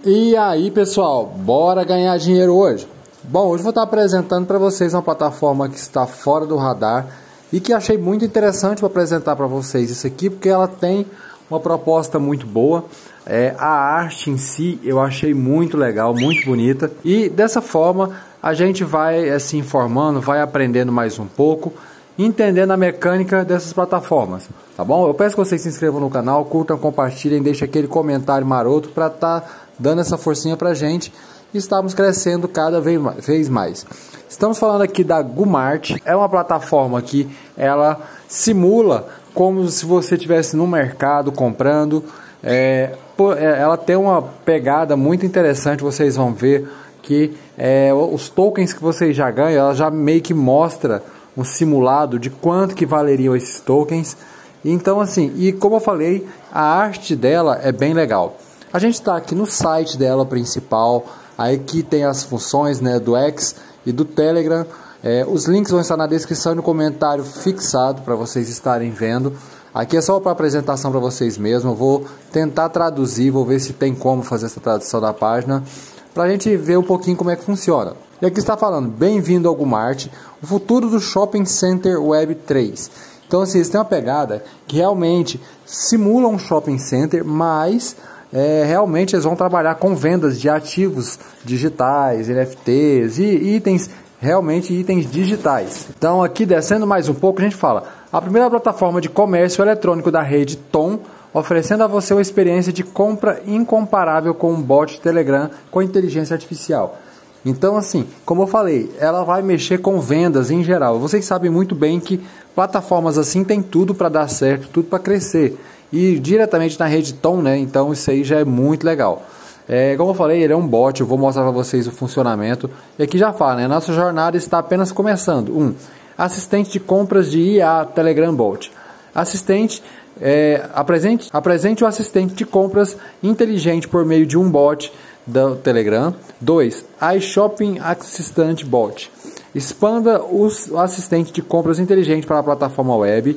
E aí, pessoal, bora ganhar dinheiro hoje? Bom, hoje vou estar apresentando para vocês uma plataforma que está fora do radar e que achei muito interessante para apresentar para vocês isso aqui, porque ela tem uma proposta muito boa. A arte em si eu achei muito legal, muito bonita, e dessa forma a gente vai se informando, vai aprendendo mais um pouco, entendendo a mecânica dessas plataformas, tá bom? Eu peço que vocês se inscrevam no canal, curtam, compartilhem, deixem aquele comentário maroto para estar dando essa forcinha pra gente e estamos crescendo cada vez mais. Estamos falando aqui da Gumart. É uma plataforma que ela simula como se você estivesse no mercado comprando. Ela tem uma pegada muito interessante, vocês vão ver que os tokens que vocês já ganham, ela já meio que mostra um simulado de quanto que valeriam esses tokens. Então assim, e como eu falei, a arte dela é bem legal. A gente está aqui no site dela principal, aí aqui tem as funções, né, do X e do Telegram. Os links vão estar na descrição e no comentário fixado para vocês estarem vendo. Aqui é só para apresentação para vocês mesmo. Eu vou tentar traduzir, vou ver se tem como fazer essa tradução da página, para a gente ver um pouquinho como é que funciona. E aqui está falando, bem-vindo ao Gumart, o futuro do Shopping Center Web 3. Então assim, eles têm uma pegada que realmente simula um shopping center, mas realmente eles vão trabalhar com vendas de ativos digitais, NFTs e itens, realmente itens digitais. Então aqui descendo mais um pouco a gente fala, a primeira plataforma de comércio eletrônico da rede Tom, oferecendo a você uma experiência de compra incomparável com um bot Telegram com inteligência artificial. Então assim, como eu falei, ela vai mexer com vendas em geral. Vocês sabem muito bem que plataformas assim tem tudo para dar certo, tudo para crescer. E diretamente na rede Tom, né? Então isso aí já é muito legal. Como eu falei, ele é um bot, eu vou mostrar para vocês o funcionamento. E aqui já fala, né? Nossa jornada está apenas começando. Assistente de compras de IA Telegram Bot. Assistente, apresente o assistente de compras inteligente por meio de um bot do Telegram. 2. iShopping Assistant Bot. Expanda o assistente de compras inteligente para a plataforma web.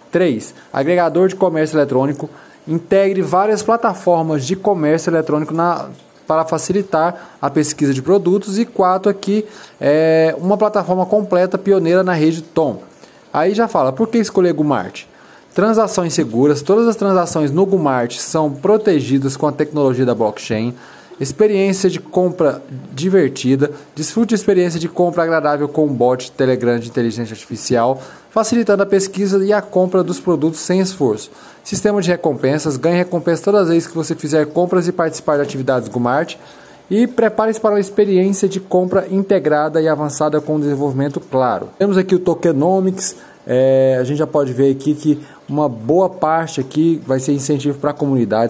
3. Agregador de comércio eletrônico. Integre várias plataformas de comércio eletrônico para facilitar a pesquisa de produtos. E 4 aqui uma plataforma completa pioneira na rede Tom. Aí já fala, por que escolher Gumart? Transações seguras. Todas as transações no Gumart são protegidas com a tecnologia da blockchain. Experiência de compra divertida. Desfrute de experiência de compra agradável com o bot Telegram de inteligência artificial, facilitando a pesquisa e a compra dos produtos sem esforço. Sistema de recompensas. Ganhe recompensa todas as vezes que você fizer compras e participar de atividades Gumart. E prepare-se para uma experiência de compra integrada e avançada com desenvolvimento claro. Temos aqui o Tokenomics. A gente já pode ver aqui que uma boa parte aqui vai ser incentivo para a comunidade,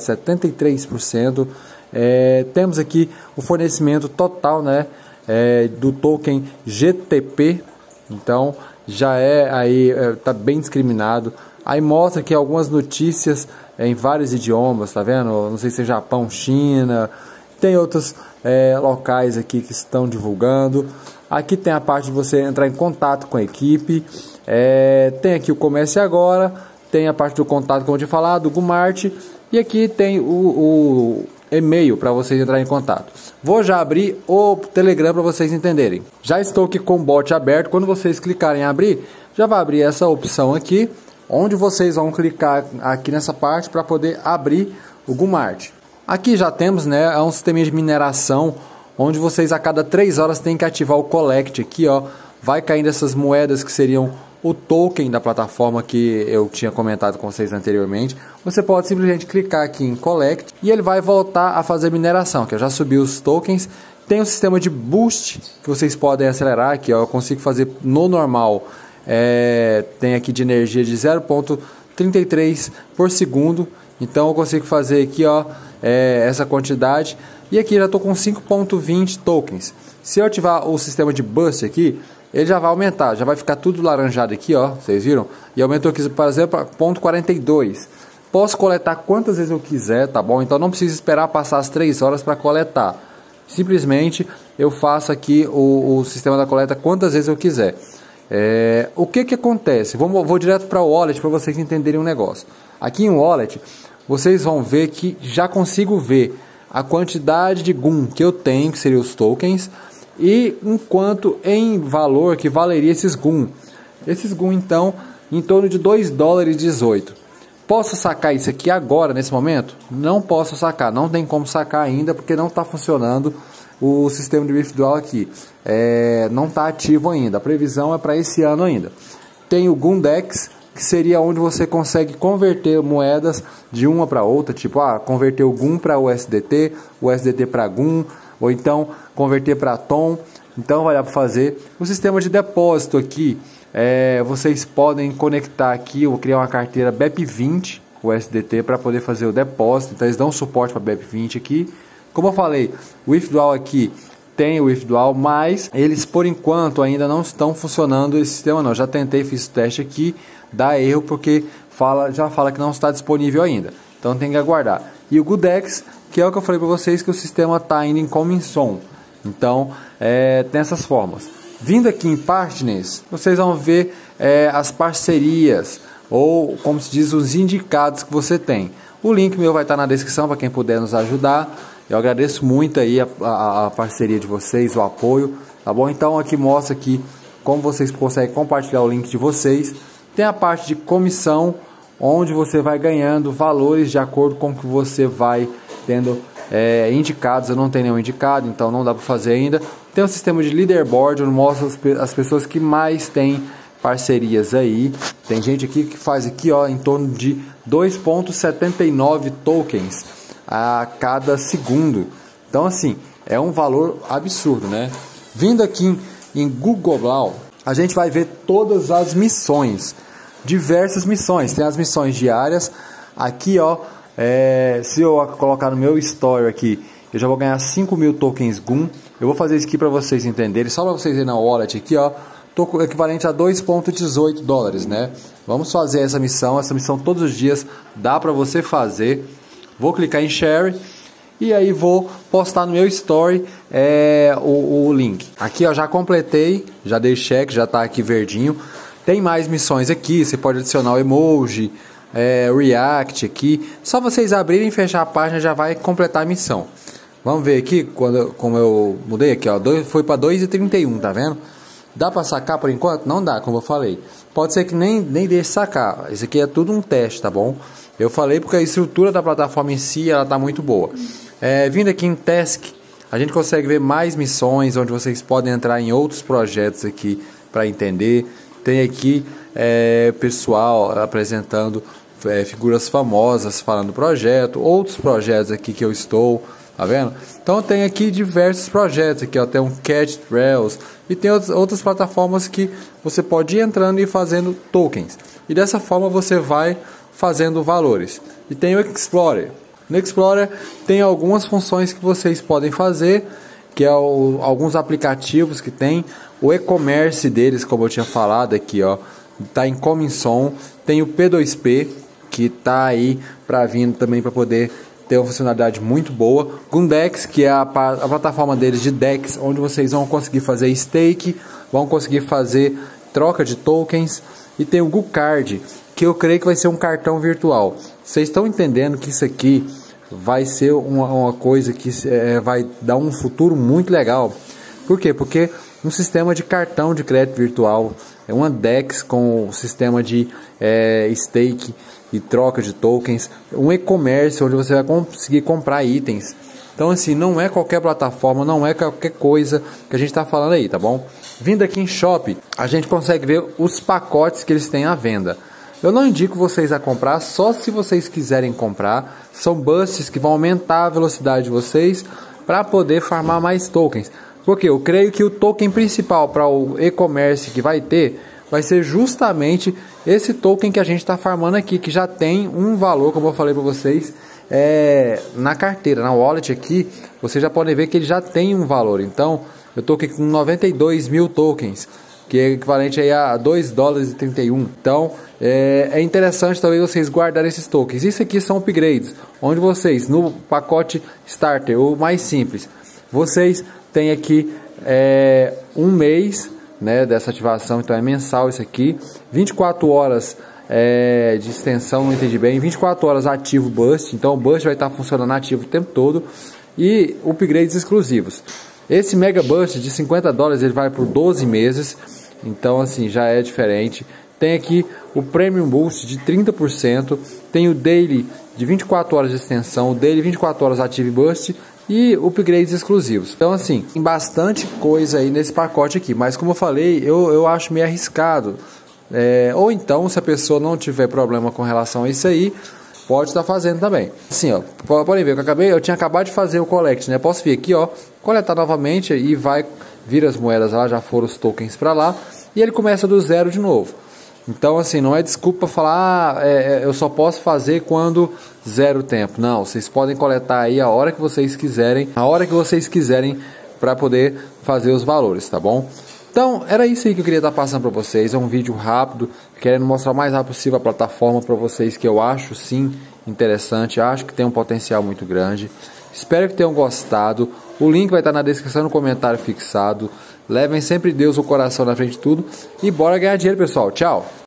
73%. Temos aqui o fornecimento total, né, do token GTP. Então já aí tá bem discriminado. Aí mostra aqui algumas notícias em vários idiomas, tá vendo? Não sei se é Japão, China, tem outros locais aqui que estão divulgando. Aqui tem a parte de você entrar em contato com a equipe. Tem aqui o comércio agora, tem a parte do contato, como eu tinha falado, do Gumart, e aqui tem o e-mail para vocês entrarem em contato. Vou já abrir o Telegram para vocês entenderem. Já estou aqui com o bot aberto. Quando vocês clicarem em abrir, já vai abrir essa opção aqui, onde vocês vão clicar aqui nessa parte para poder abrir o Gumart. Aqui já temos, né, um sistema de mineração, onde vocês a cada 3 horas têm que ativar o Collect aqui, ó. Vai caindo essas moedas que seriam o token da plataforma que eu tinha comentado com vocês anteriormente. Você pode simplesmente clicar aqui em Collect e ele vai voltar a fazer mineração, que eu já subi os tokens. Tem um sistema de boost que vocês podem acelerar aqui, ó. Eu consigo fazer no normal. Tem aqui de energia de 0,33 por segundo. Então eu consigo fazer aqui, ó, essa quantidade. E aqui já estou com 5,20 tokens. Se eu ativar o sistema de boost aqui, ele já vai aumentar, já vai ficar tudo laranjado aqui, ó, vocês viram? E aumentou aqui, por exemplo, para 0,42. Posso coletar quantas vezes eu quiser, tá bom? Então não preciso esperar passar as 3 horas para coletar. Simplesmente eu faço aqui o sistema da coleta quantas vezes eu quiser. O que acontece? Vou direto para o wallet para vocês entenderem um negócio. Aqui em wallet, vocês vão ver que já consigo ver a quantidade de GUM que eu tenho, que seriam os tokens, e enquanto em valor que valeria esses GUM. Esses GUM, então, em torno de 2 dólares e 18. Posso sacar isso aqui agora, nesse momento? Não posso sacar, não tem como sacar ainda, porque não está funcionando o sistema de withdrawal aqui. Não está ativo ainda, a previsão é para esse ano ainda. Tem o GUMDEX, que seria onde você consegue converter moedas de uma para outra, tipo, converter o GUM para USDT, o USDT para GUM, ou então converter para TON. Então vai dar para fazer. O sistema de depósito aqui, vocês podem conectar aqui, eu vou criar uma carteira BEP20 USDT para poder fazer o depósito. Então eles dão suporte para BEP20 aqui. Como eu falei, o withdrawal aqui tem o withdrawal, mas eles por enquanto ainda não estão funcionando esse sistema não. Já tentei, fiz o teste aqui, dá erro porque já fala que não está disponível ainda. Então tem que aguardar. E o GUDEX, que é o que eu falei para vocês, que o sistema está ainda em coming soon. Então tem essas formas. Vindo aqui em Partners, vocês vão ver as parcerias, ou como se diz, os indicados que você tem. O link meu vai estar na descrição para quem puder nos ajudar. Eu agradeço muito aí a parceria de vocês, o apoio, tá bom? Então aqui mostra aqui como vocês conseguem compartilhar o link de vocês. Tem a parte de comissão, onde você vai ganhando valores de acordo com o que você vai tendo indicados. Eu não tenho nenhum indicado, então não dá para fazer ainda. Tem um sistema de leaderboard, onde mostra as pessoas que mais têm parcerias aí. Tem gente aqui que faz aqui, em torno de 2,79 tokens a cada segundo. Então assim, é um valor absurdo, né? Vindo aqui em Google Blau, a gente vai ver todas as missões, diversas missões. Tem as missões diárias. Aqui se eu colocar no meu story aqui, eu já vou ganhar 5.000 tokens GUM. Eu vou fazer isso aqui para vocês entenderem, só para vocês verem na wallet aqui, tô equivalente a 2,18 dólares, né? Vamos fazer essa missão todos os dias, dá para você fazer. Vou clicar em share e aí vou postar no meu story o link. Aqui já completei, já dei check, já está aqui verdinho. Tem mais missões aqui, você pode adicionar o emoji, react aqui. Só vocês abrirem e fechar a página já vai completar a missão. Vamos ver aqui, como eu mudei aqui, foi para 2,31, tá vendo? Dá para sacar por enquanto? Não dá, como eu falei. Pode ser que nem deixe sacar. Isso aqui é tudo um teste, tá bom? Eu falei porque a estrutura da plataforma em si ela está muito boa. Vindo aqui em Task, a gente consegue ver mais missões, onde vocês podem entrar em outros projetos aqui para entender. Tem aqui pessoal apresentando figuras famosas falando do projeto, outros projetos aqui que eu estou, tá vendo? Então tem aqui diversos projetos aqui, tem um Cat Trails e tem outras plataformas que você pode ir entrando e fazendo tokens. E dessa forma você vai fazendo valores. E tem o Explorer. No Explorer tem algumas funções que vocês podem fazer, que alguns aplicativos que tem. O e-commerce deles, como eu tinha falado aqui, tá em coming soon. Tem o P2P, que tá aí para vir também para poder ter uma funcionalidade muito boa. GUMDEX, que é a plataforma deles de DEX, onde vocês vão conseguir fazer stake, vão conseguir fazer troca de tokens. E tem o GuCard, que eu creio que vai ser um cartão virtual. Vocês estão entendendo que isso aqui vai ser uma coisa que vai dar um futuro muito legal. Por quê? Porque um sistema de cartão de crédito virtual, uma DEX com um sistema de stake e troca de tokens, um e-commerce onde você vai conseguir comprar itens. Então assim, não é qualquer plataforma, não é qualquer coisa que a gente está falando aí, tá bom? Vindo aqui em Shop, a gente consegue ver os pacotes que eles têm à venda. Eu não indico vocês a comprar, só se vocês quiserem comprar. São busts que vão aumentar a velocidade de vocês para poder farmar mais tokens. Porque eu creio que o token principal para o e-commerce que vai ser justamente esse token que a gente está farmando aqui, que já tem um valor, como eu falei para vocês, na carteira, na wallet aqui, vocês já podem ver que ele já tem um valor. Então, eu estou aqui com 92.000 tokens, que é equivalente aí a 2 dólares e 31. Então, é interessante talvez vocês guardarem esses tokens. Isso aqui são upgrades, onde vocês, no pacote Starter, o mais simples, vocês têm aqui um mês, né, dessa ativação, então é mensal isso aqui, 24 horas de extensão, não entendi bem, 24 horas ativo Burst, então o Burst vai estar funcionando ativo o tempo todo, e upgrades exclusivos. Esse Mega Burst de $50 ele vai por 12 meses, então assim já é diferente. Tem aqui o Premium Boost de 30%, tem o Daily de 24 horas de extensão, o Daily 24 horas Active Burst e upgrades exclusivos. Então assim, tem bastante coisa aí nesse pacote aqui, mas como eu falei, eu acho meio arriscado. Ou então, se a pessoa não tiver problema com relação a isso aí, pode estar fazendo também. Assim, ó, podem ver que eu tinha acabado de fazer o collect, né? Posso vir aqui, ó, coletar novamente e vai vir as moedas lá, já foram os tokens para lá e ele começa do zero de novo. Então, assim, não é desculpa falar, eu só posso fazer quando zero tempo. Não, vocês podem coletar aí a hora que vocês quiserem, para poder fazer os valores, tá bom? Então, era isso aí que eu queria estar passando para vocês. É um vídeo rápido, querendo mostrar o mais rápido possível a plataforma para vocês, que eu acho sim interessante, acho que tem um potencial muito grande. Espero que tenham gostado. O link vai estar na descrição, no comentário fixado. Levem sempre Deus o coração na frente de tudo. E bora ganhar dinheiro, pessoal. Tchau!